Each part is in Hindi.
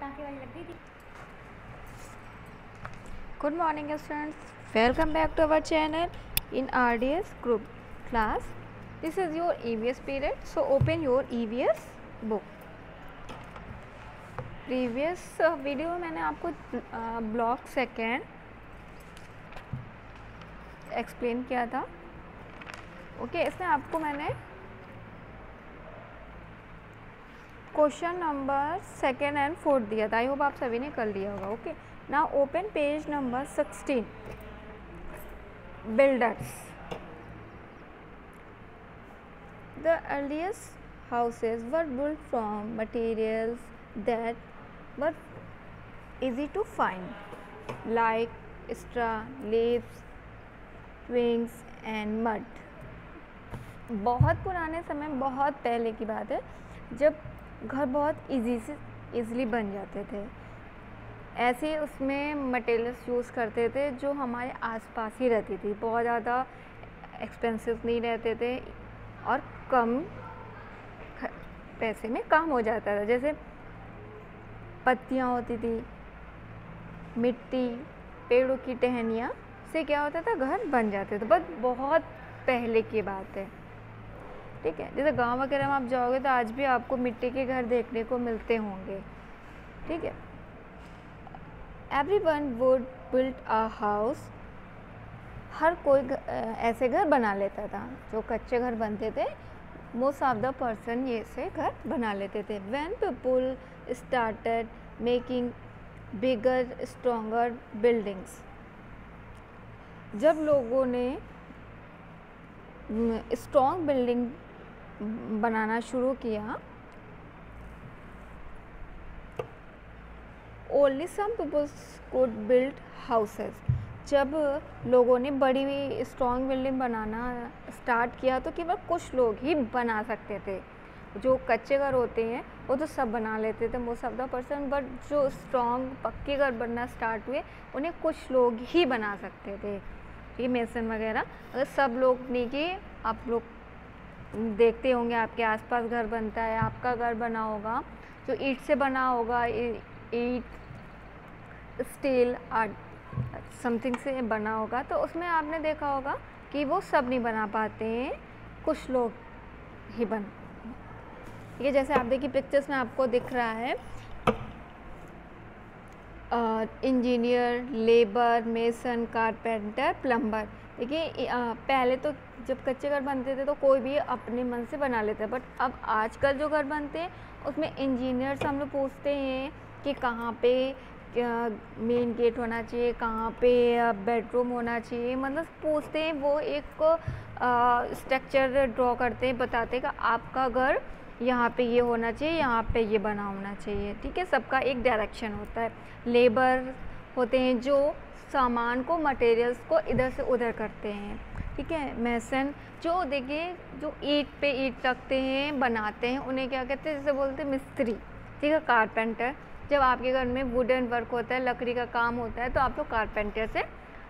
टाँके वाली लग गई थी। Good morning students, welcome back to our channel in RDS group class. This is your EVS period, so open your EVS book. Previous video में मैंने आपको ब्लॉक सेकेंड एक्सप्लेन किया था. ओके, इसमें आपको मैंने question number second and fourth दिया था. आई होप आप सभी ने कर लिया होगा. Okay, now open page number 16. Builders. The earliest houses were built from materials that were easy to find, like straw, leaves, twigs and mud. बहुत पुराने समय, बहुत पहले की बात है, जब घर बहुत ईज़िली बन जाते थे. ऐसे उसमें मटेरियल्स यूज़ करते थे जो हमारे आसपास ही रहती थी. बहुत ज़्यादा एक्सपेंसिव नहीं रहते थे और कम पैसे में काम हो जाता था. जैसे पत्तियाँ होती थी, मिट्टी, पेड़ों की टहनियाँ से क्या होता था, घर बन जाते थे. बस बहुत पहले की बात है. ठीक है, जैसे गांव वगैरह में आप जाओगे तो आज भी आपको मिट्टी के घर देखने को मिलते होंगे. ठीक है, everyone would build a house. हर कोई ऐसे घर बना लेता था. जो कच्चे घर बनते थे, मोस्ट ऑफ द पर्सन ये से घर बना लेते थे. When people started making bigger stronger buildings. जब लोगों ने स्ट्रॉन्ग बिल्डिंग बनाना शुरू किया, only some peoples could build houses. जब लोगों ने बड़ी स्ट्रॉन्ग बिल्डिंग बनाना स्टार्ट किया तो केवल कुछ लोग ही बना सकते थे. जो कच्चे घर होते हैं वो तो सब बना लेते थे, most of the person. But जो स्ट्रॉन्ग पक्के घर बनना स्टार्ट हुए, उन्हें कुछ लोग ही बना सकते थे. ये मेसन वगैरह अगर सब लोग नहीं किए, आप लोग देखते होंगे आपके आसपास घर बनता है, आपका घर बना होगा जो ईंट से बना होगा, ईंट, स्टील, समथिंग से बना होगा, तो उसमें आपने देखा होगा कि वो सब नहीं बना पाते हैं, कुछ लोग ही बन. ये जैसे आप देखिए पिक्चर्स में आपको दिख रहा है engineer, labour, mason, carpenter, plumber. देखिए पहले तो जब कच्चे घर बनते थे तो कोई भी अपने मन से बना लेता है. बट अब आजकल जो घर बनते हैं उसमें इंजीनियर्स हम लोग पूछते हैं कि कहाँ पे मेन गेट होना चाहिए, कहाँ पे बेडरूम होना चाहिए. मतलब पूछते हैं, वो एक स्ट्रक्चर ड्रॉ करते हैं, बताते हैं कि आपका घर यहाँ पे ये होना चाहिए, यहाँ पे ये बना होना चाहिए. ठीक है, सबका एक डायरेक्शन होता है. लेबर होते हैं जो सामान को, मटेरियल्स को इधर से उधर करते हैं. ठीक है, मेसन जो देखिए जो ईंट पे ईंट रखते हैं, बनाते हैं, उन्हें क्या कहते हैं, जैसे बोलते हैं मिस्त्री. ठीक है, कारपेंटर. जब आपके घर में वुडन वर्क होता है, लकड़ी का काम होता है, तो आप लोग कारपेंटर से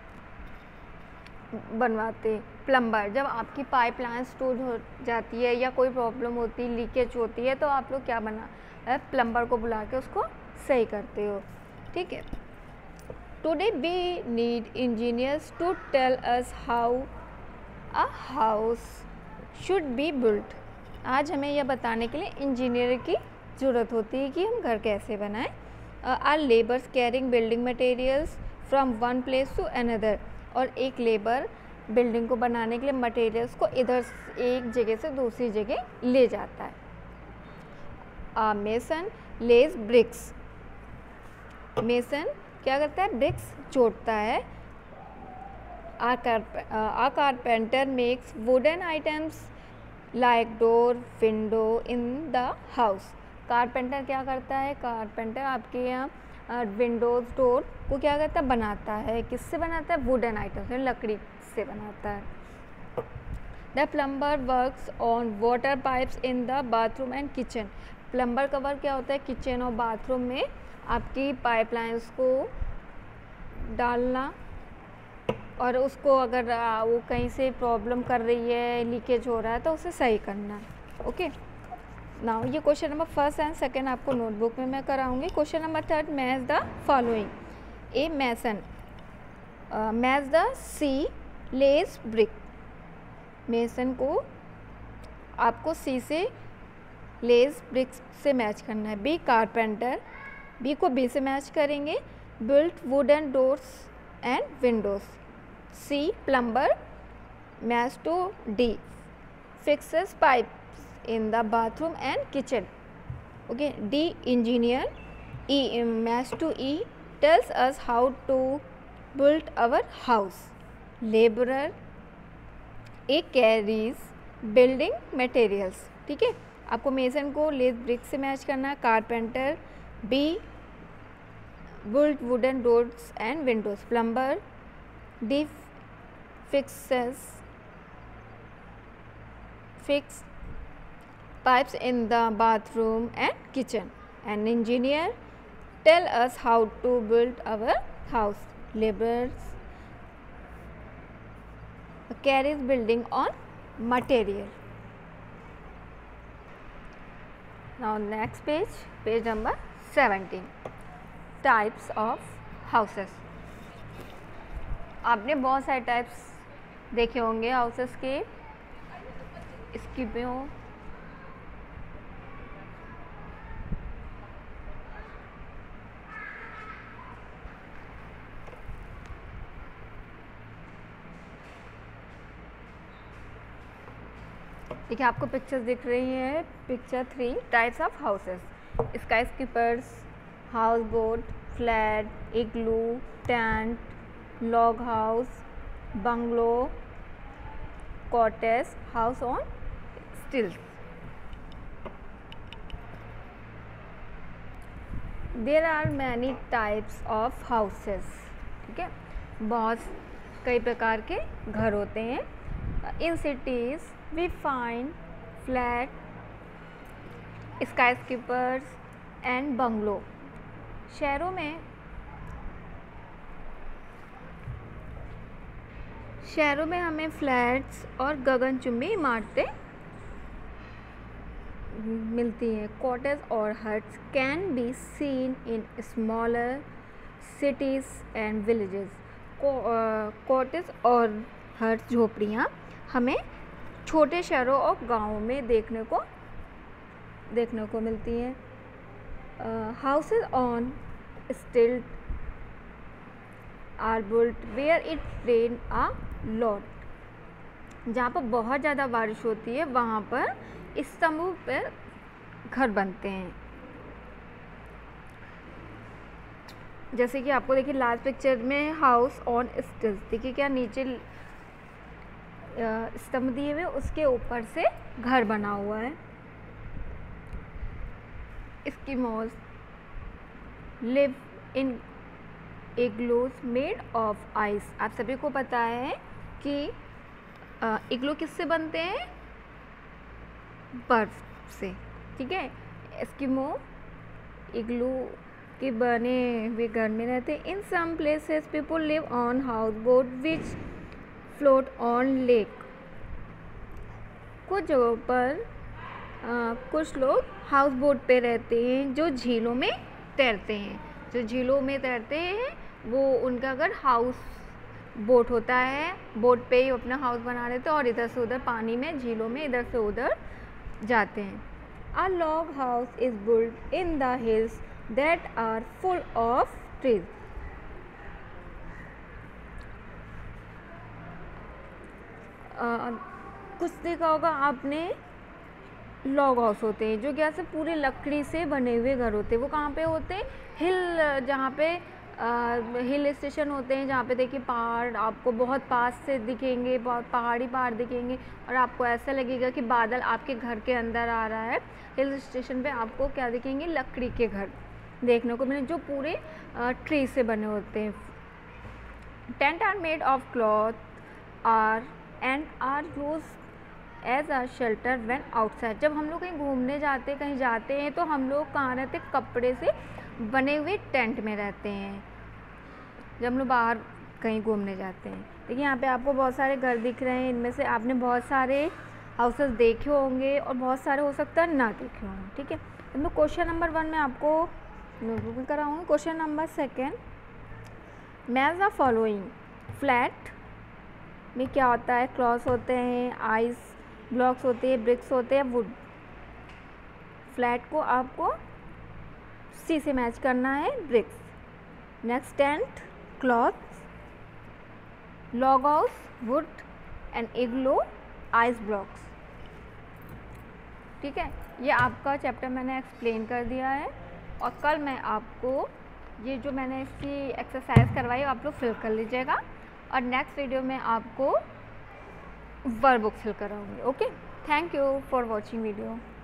बनवाते हैं. प्लम्बर, जब आपकी पाइपलाइन टूट हो जाती है या कोई प्रॉब्लम होती है, लीकेज होती है, तो आप लोग क्या बना, प्लम्बर को बुला के उसको सही करते हो. ठीक है, today we need engineers to tell us how a house should be built. आज हमें यह बताने के लिए इंजीनियर की ज़रूरत होती है कि हम घर कैसे बनाएं. Are labours carrying building materials from one place to another. और एक लेबर बिल्डिंग को बनाने के लिए मटेरियल्स को इधर एक जगह से दूसरी जगह ले जाता है. A mason lays bricks. Mason क्या करता है, ब्रिक्स जोड़ता है. A carpenter makes wooden items like door, window in the house. Carpenter क्या करता है, कारपेंटर आपके यहाँ विंडोज़, डोर को क्या करता है, बनाता है. किससे बनाता है, वुडन आइटम से, लकड़ी से बनाता है. The plumber works on water pipes in the bathroom and kitchen. Plumber का वर्क क्या होता है, किचन और बाथरूम में आपकी पाइपलाइंस को डालना, और उसको अगर वो कहीं से प्रॉब्लम कर रही है, लीकेज हो रहा है, तो उसे सही करना. ओके, नाउ ये question number first and second आपको नोटबुक में मैं कराऊंगी। Question number third, match the following. A mason match the C lays brick. Mason को आपको सी से लेस ब्रिक से मैच करना है। बी कारपेंटर, बी को बी से मैच करेंगे। Built wooden doors and windows. C plumber match to D fixes pipes in the bathroom and kitchen. Okay, D engineer E match to E tells us how to build our house. Laborer A carries building materials। ठीक है, आपको मेसन को लेस ब्रिक से मैच करना है। Carpenter B build wooden doors and windows। Plumber D fix pipes in the bathroom and kitchen। and engineer tell us how to build our house। laborers carries building on material। now next page number 17, types of houses। आपने बहुत सारे टाइप्स देखे होंगे हाउसेस के। इसकी भी हो देखिए, आपको पिक्चर्स दिख रही हैं। Picture 3, types of houses. Skyscrapers, house boat, flat, igloo, tent, log house, bungalow, cottage, house on stilts. There are many types of houses. ठीक है, बहुत कई प्रकार के घर होते हैं। In cities we find flat, skyscrapers and bungalow। शहरों में हमें फ्लैट्स और गगनचुंबी इमारतें मिलती हैं। कॉटेज और huts can be seen in smaller cities and villages. Cottage और हट्स, झोपड़ियाँ, हमें छोटे शहरों और गाँवों में देखने को मिलती हैं। Houses on stilt are built where it rain a lot. जहाँ पर बहुत ज़्यादा बारिश होती है वहाँ पर स्तंभों पर घर बनते हैं। जैसे कि आपको देखिए लास्ट पिक्चर में हाउस ऑन स्टिल्ट, देखिए क्या नीचे स्तंभ दिए हुए, उसके ऊपर से घर बना हुआ है। Eskimos live in igloos made of ice. आप सभी को पता है कि इग्लू किससे बनते हैं? बर्फ से। ठीक है, एस्किमो इग्लू के बने हुए घर में रहते हैं। In some places people live on house boat which float on lake. कुछ जगहों पर कुछ लोग हाउस बोट पे रहते हैं जो झीलों में तैरते हैं। जो झीलों में तैरते हैं वो उनका अगर हाउस बोट होता है, बोट पे ही अपना हाउस बना लेते हैं और इधर से उधर पानी में, झीलों में इधर से उधर जाते हैं। A log house is built in the hills that are full of trees. कुछ देखा होगा आपने, लॉग हाउस होते हैं जो क्या से पूरे लकड़ी से बने हुए घर होते हैं। वो कहाँ पे होते हैं? हिल, जहाँ पे हिल स्टेशन होते हैं, जहाँ पे देखिए पहाड़ आपको बहुत पास से दिखेंगे, बहुत पहाड़ दिखेंगे और आपको ऐसा लगेगा कि बादल आपके घर के अंदर आ रहा है। हिल स्टेशन पे आपको क्या दिखेंगे? लकड़ी के घर देखने को मिले जो पूरे ट्री से बने होते हैं। Tent are made of cloth are use as a shelter when outside. जब हम लोग कहीं घूमने कहीं जाते हैं तो हम लोग कहाँ रहते? कपड़े से बने हुए टेंट में रहते हैं जब हम लोग बाहर कहीं घूमने जाते हैं। देखिए यहाँ पे आपको बहुत सारे घर दिख रहे हैं, इनमें से आपने बहुत सारे हाउसेस देखे होंगे और बहुत सारे हो सकता है ना देखे होंगे, ठीक है। तो मैं क्वेश्चन नंबर 1 में आपको नोटबुक में कराऊँगी। Question number 2, match the following. Flat में क्या होता है, क्लॉथ होते हैं, आइस ब्लॉक्स होते हैं, ब्रिक्स होते हैं, वुड। फ्लैट को आपको सी से मैच करना है, bricks. Next tent, cloth, log house, wood and igloo, ice blocks, ठीक है। ये आपका चैप्टर मैंने एक्सप्लेन कर दिया है और कल मैं आपको ये जो मैंने इसकी एक्सरसाइज करवाई आप लोग फिल कर लीजिएगा और नेक्स्ट वीडियो में आपको वर्कबुक फिल कराऊंगी। Okay, thank you for watching video.